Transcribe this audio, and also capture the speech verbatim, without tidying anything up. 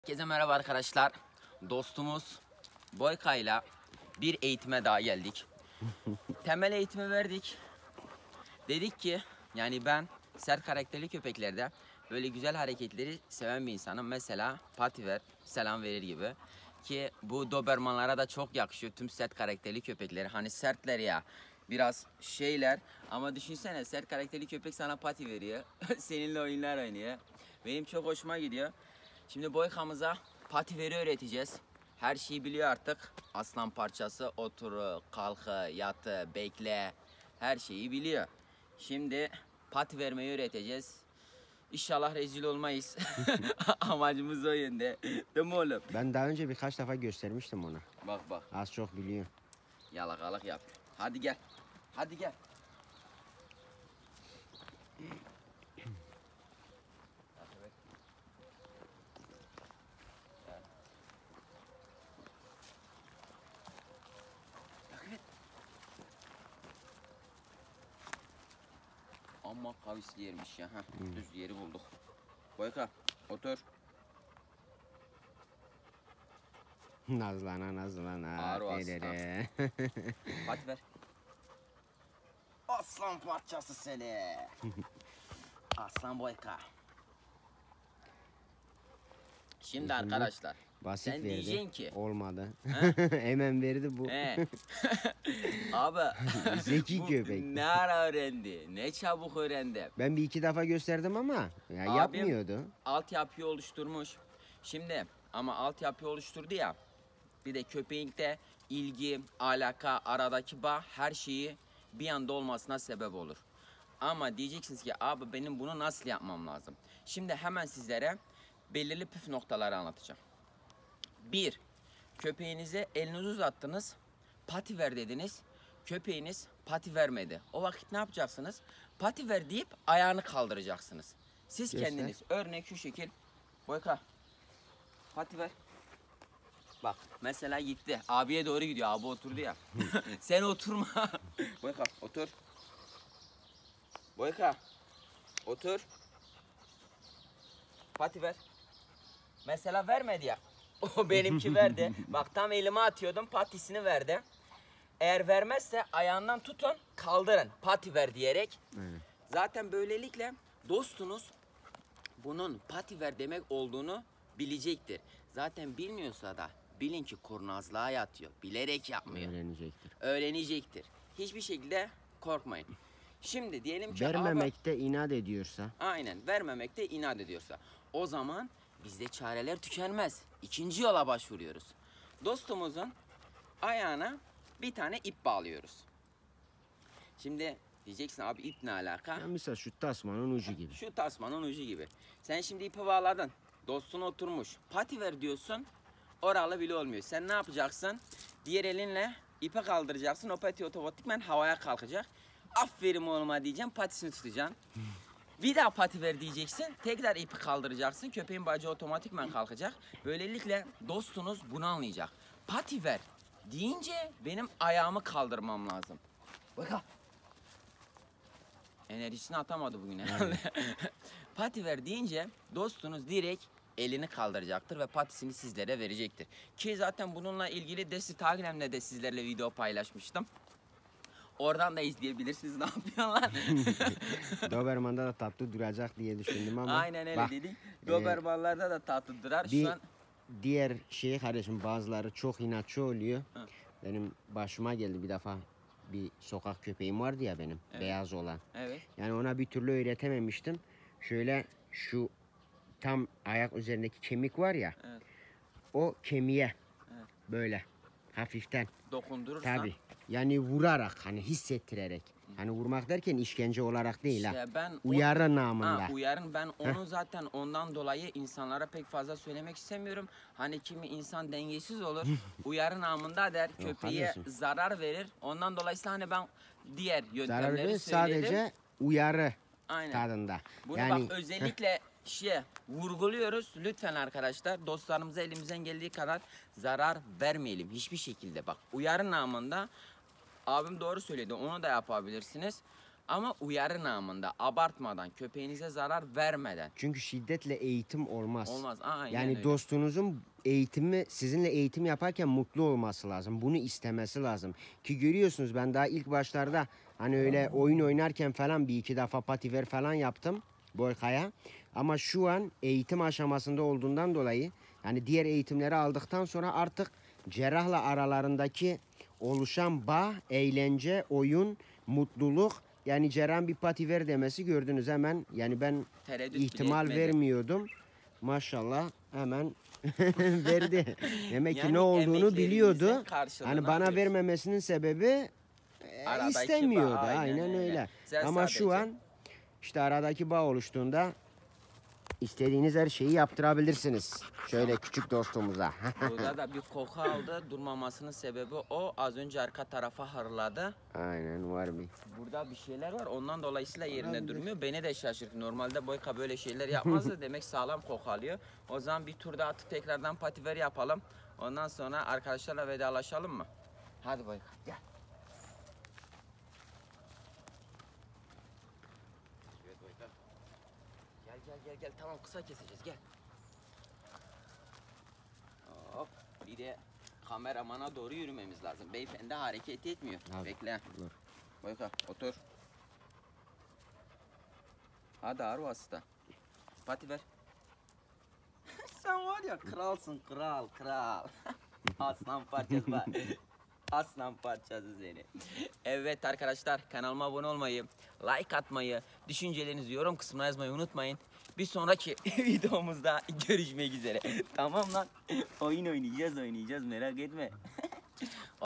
Herkese merhaba arkadaşlar. Dostumuz Boyka ile bir eğitime daha geldik. Temel eğitimi verdik. Dedik ki yani ben sert karakterli köpeklerde böyle güzel hareketleri seven bir insanım. Mesela pativer, selam verir gibi. Ki bu dobermanlara da çok yakışıyor tüm sert karakterli köpekleri. Hani sertler ya, biraz şeyler ama düşünsene sert karakterli köpek sana pati veriyor. Seninle oyunlar oynuyor. Benim çok hoşuma gidiyor. Şimdi Boyka'mıza pativeri öğreteceğiz. Her şeyi biliyor artık. Aslan parçası, oturu, kalkı, yatı, bekle. Her şeyi biliyor. Şimdi pati vermeyi öğreteceğiz. İnşallah rezil olmayız. Amacımız o yönde. Değil mi oğlum? Ben daha önce birkaç defa göstermiştim ona. Bak bak. Az çok biliyor. Yalakalık yap. Hadi gel. Hadi gel. Ama kavisli yermiş ya. Heh, hmm. Düz yeri bulduk. Boyka otur. Nazlana nazlana. Ağır aslan. Hadi ver. Aslan parçası seni. Aslan Boyka. Şimdi arkadaşlar. Basit sen verdi. Diyeceksin ki. Olmadı. Hemen verdi bu. Abi. Zeki köpek. Ne ara öğrendi. Ne çabuk öğrendi. Ben bir iki defa gösterdim ama ya Abim yapmıyordu. Altyapıyı oluşturmuş. Şimdi ama altyapıyı oluşturdu ya. Bir de köpeğinde ilgi, alaka, aradaki bağ her şeyi bir anda olmasına sebep olur. Ama diyeceksiniz ki abi benim bunu nasıl yapmam lazım? Şimdi hemen sizlere belirli püf noktaları anlatacağım. Bir, köpeğinize elinizi uzattınız, pati ver dediniz. Köpeğiniz pati vermedi. O vakit ne yapacaksınız? Pati ver deyip ayağını kaldıracaksınız. Siz Göster. kendiniz örnek şu şekil. Boyka, pati ver. Bak mesela gitti. Abiye doğru gidiyor. Abi oturdu ya. Sen oturma. Boyka otur. Boyka otur. Pati ver. Mesela vermedi ya. O benimki verdi. Bak tam elime atıyordum. Patisini verdi. Eğer vermezse ayağından tutun, kaldırın. Pati ver diyerek. Evet. Zaten böylelikle dostunuz bunun pati ver demek olduğunu bilecektir. Zaten bilmiyorsa da bilin ki kurnazlığa yatıyor. Bilerek yapmıyor. Öğrenecektir. Öğrenecektir. Hiçbir şekilde korkmayın. Şimdi diyelim ki vermemekte abi, inat ediyorsa. Aynen vermemekte inat ediyorsa. O zaman bizde çareler tükenmez. İkinci yola başvuruyoruz. Dostumuzun ayağına bir tane ip bağlıyoruz. Şimdi diyeceksin abi ip ne alaka? Ya mesela şu tasmanın ucu gibi. Şu tasmanın ucu gibi. Sen şimdi ipi bağladın. Dostun oturmuş. Pati ver diyorsun. Oralı bile olmuyor. Sen ne yapacaksın? Diğer elinle ipi kaldıracaksın. O pati otomatikman havaya kalkacak. Aferin oğluma diyeceğim. Patisini tutacaksın. Bir daha pati ver diyeceksin. Tekrar ipi kaldıracaksın. Köpeğin bacağı otomatikman kalkacak. Böylelikle dostunuz bunu anlayacak. Pati ver deyince benim ayağımı kaldırmam lazım. Baka. Enerjisini atamadı bugün herhalde. Pati ver deyince dostunuz direkt elini kaldıracaktır ve patisini sizlere verecektir. Ki zaten bununla ilgili Desi Tagnem'le de sizlerle video paylaşmıştım. Oradan da izleyebilirsiniz ne yapıyorlar. Doberman'da da tatlı duracak diye düşündüm ama. Aynen öyle bak, dedik. Dobermanlarda e, da tatlı durar. Bir, Şu an... Diğer şey kardeşim bazıları çok inatçı oluyor. Hı. Benim başıma geldi bir defa. Bir sokak köpeğim vardı ya benim. Evet. Beyaz olan. Evet. Yani ona bir türlü öğretememiştim. Şöyle şu tam ayak üzerindeki kemik var ya. Evet. O kemiğe Evet. böyle hafiften. Dokundurursan. Tabii. Yani vurarak hani hissettirerek. Hani vurmak derken işkence olarak değil işte ha. ben Uyarı o... namında. Ha, uyarın ben onu zaten ondan dolayı insanlara pek fazla söylemek istemiyorum. Hani kimi insan dengesiz olur. Uyarı namında der köpeğe kardeşim. zarar verir. Ondan dolayısıyla hani ben diğer Zarar yöntemleri verir, söyledim. sadece uyarı Aynen. tadında. Bunu yani... bak özellikle şey vurguluyoruz. Lütfen arkadaşlar dostlarımıza elimizden geldiği kadar zarar vermeyelim hiçbir şekilde. Bak uyarı namında abim doğru söyledi. Onu da yapabilirsiniz. Ama uyarı namında, abartmadan, köpeğinize zarar vermeden. Çünkü şiddetle eğitim olmaz. Olmaz. Aynen Yani öyle. dostunuzun eğitimi, sizinle eğitim yaparken mutlu olması lazım. Bunu istemesi lazım. Ki görüyorsunuz, ben daha ilk başlarda hani öyle oyun oynarken falan bir iki defa pativer falan yaptım Boyka'ya. Ama şu an eğitim aşamasında olduğundan dolayı, yani diğer eğitimleri aldıktan sonra artık cerrahla aralarındaki oluşan bağ, eğlence, oyun, mutluluk, yani cerrahın bir pativer demesi gördünüz hemen. Yani ben Tereddüt bile ihtimal etmedi. vermiyordum. Maşallah hemen verdi. Demek ki Yani ne olduğunu emeklerimizin biliyordu. karşılığını Hani bana alıyoruz. vermemesinin sebebi e, Aradaki bağ, istemiyordu. aynen Aynen öyle. öyle. Sen Ama şu sadece- an işte aradaki bağ oluştuğunda istediğiniz her şeyi yaptırabilirsiniz. Şöyle küçük dostumuza. Burada da bir koku aldı. Durmamasının sebebi o. Az önce arka tarafa harladı. Aynen var mı? Burada bir şeyler var. Ondan dolayısıyla yerinde durmuyor. Beni de şaşırttı. Normalde Boyka böyle şeyler yapmazdı. Demek sağlam koku alıyor. O zaman bir turda atıp tekrardan pativer yapalım. Ondan sonra arkadaşlarla vedalaşalım mı? Hadi Boyka gel. Evet Boyka. Gel gel gel gel. Tamam, kısa keseceğiz. Gel. Hop. Bir de kameramana doğru yürümemiz lazım. Beyefendi hareket etmiyor. Abi, Bekle. dur. Boyka otur. Hadi Aru hasta. Pati ver. Sen var ya kralsın, kral kral. Aslan parçası var. Aslan parçası seni. Evet arkadaşlar, kanalıma abone olmayı, like atmayı, düşüncelerinizi yorum kısmına yazmayı unutmayın. Bir sonraki videomuzda görüşmek üzere. Tamam lan. Oyun oynayacağız oynayacağız, merak etme.